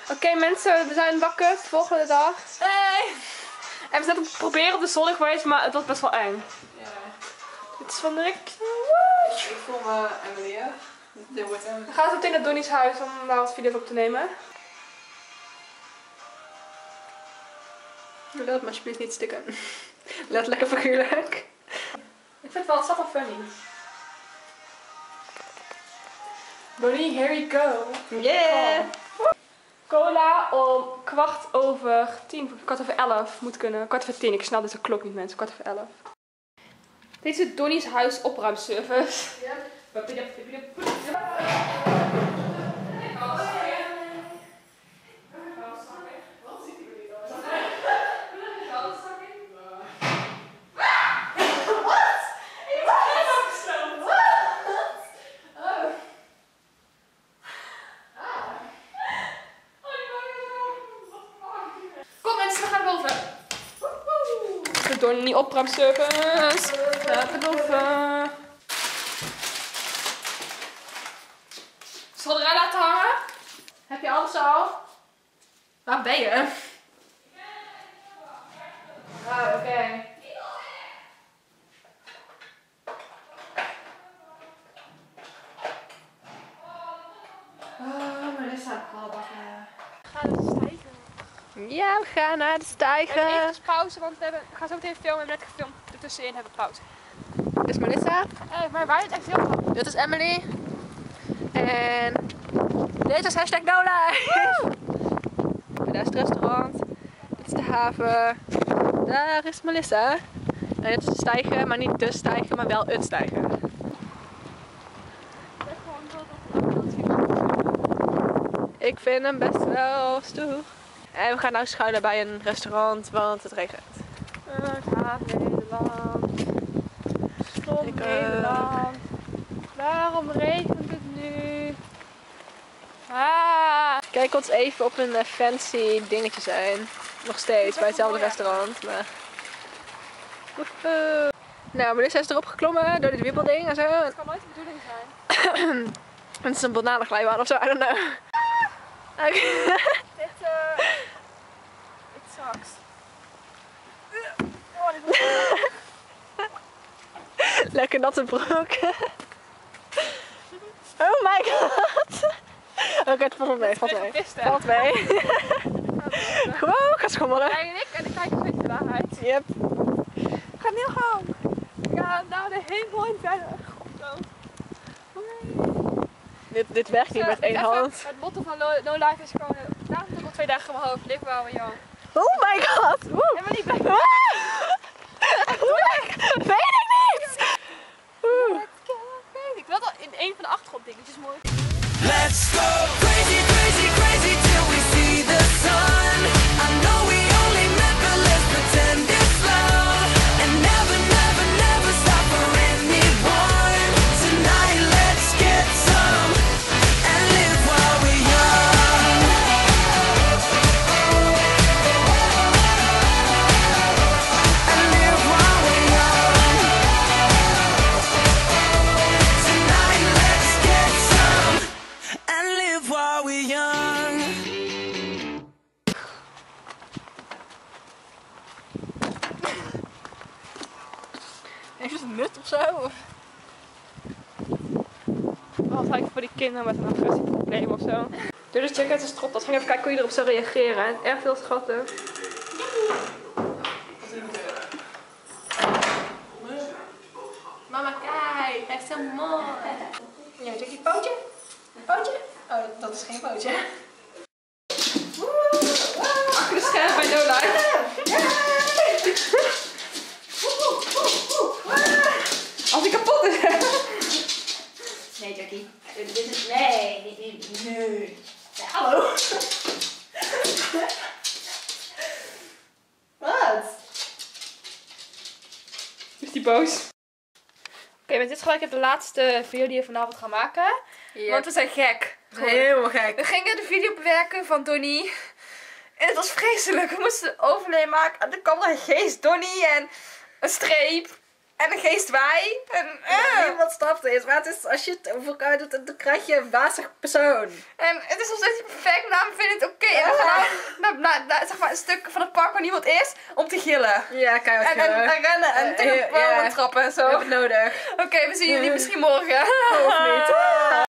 Oké, mensen, we zijn wakker de volgende dag. Hey! En we zijn aan het proberen op de zon geweest, maar het was best wel eng. Ja. Dit is van Rick. Ik voel me Emily. Dit wordt hem. We gaan zo meteen naar Donnie's huis om daar wat video's op te nemen. Laat het maar alsjeblieft niet stikken. Letterlijk figuurlijk. Ik vind het wel, het staat wel funny. Donnie, here you go. Yeah! Cola om 11:15 moet kunnen. 11:45. Ik snap deze klok niet, mensen. 11:45. Dit is Donnie's huis opruimservice. Ja. De Donnie opruimservice. Laten boven. Schilderij laten hangen. Heb je alles al? Waar ben je? Ah, oké. Oh, Melissa. We gaan stijgen. Ja, we gaan naar de We stijger. hebben even pauze, want we gaan zo meteen filmen. We hebben net gefilmd. Ertussenin hebben we pauze. Dit is Melissa. Maar wij het echt heel grappig. Dit is Emily. En dit is hashtag No Life. Daar is het restaurant. Dit is de haven. Daar is Melissa. En dit is de stijger, maar niet de stijger, maar wel het stijger. Ik vind hem best wel stoer. En we gaan nou schuilen bij een restaurant, want het regent. Het haat Nederland. Stom Ik, Nederland. Waarom regent het nu? Ah. Kijk ons even op een fancy dingetje zijn. Nog steeds bij hetzelfde restaurant. Maar... Woehoe. Nou, Melissa is erop geklommen door dit wippelding en zo. Het kan nooit de bedoeling zijn. Het is een bananenglijbaan of zo, I don't know. Echt, it sucks. Oh, dit was Lekker natte broek. Oh my god. Oké, het valt mee, valt mee. Valt mee. Gewoon gaan schommelen. Jij en ik kijk een beetje de waarheid. Yep. Ga heel gauw. Ja, naar de hemel en verder. Dit werkt niet met één hand. Het motto van No Life is gewoon, daarom heb ik al 2 dagen in mijn hoofd. Live while we're young. Oh my god. En we niet bij. Weet ik niet. Ik wil dat in een van de achtergronddingetjes mooi. Let's go crazy, crazy, crazy till we see the sun. I know we only met, but let's pretend it's love. And never, never, never stop for anyone. Tonight, let's get some and live while we're young. And live while we're young. Tonight, let's get some and live while we're young. Heeft het een nut of zo? Wat ga ik voor die kinderen met een agressieprobleem of zo. Dus check uit de strop. Dat ging even kijken hoe je erop zou reageren. En erg veel schatten. Mama, kijk, hij is zo mooi. Ja, check je pootje? Pootje? Oh, dat is geen pootje. Achter de scherm bij No Life. Als ik kapot is. Nee, Jackie. Dit is... Nee. Hallo. Wat? Is die boos? Oké, met dit gelijk heb de laatste video die we vanavond gaan maken. Yep. Want we zijn gek. Helemaal gek. We gingen de video bewerken van Donnie. En het was vreselijk. We moesten een overlay maken. En er kwam er een geest Donnie en een streep. En een geest wij. En, Niemand snapt het. Maar het is, als je het over elkaar doet, dan krijg je een wazig persoon. en het is nog steeds niet perfect, maar we vinden het oké. En we gaan naar zeg maar, een stuk van het park waar niemand is, om te gillen. Ja, keihard En rennen en tegen de bomen trappen en zo. We hebben het nodig. Oké, we zien jullie misschien morgen. Of niet.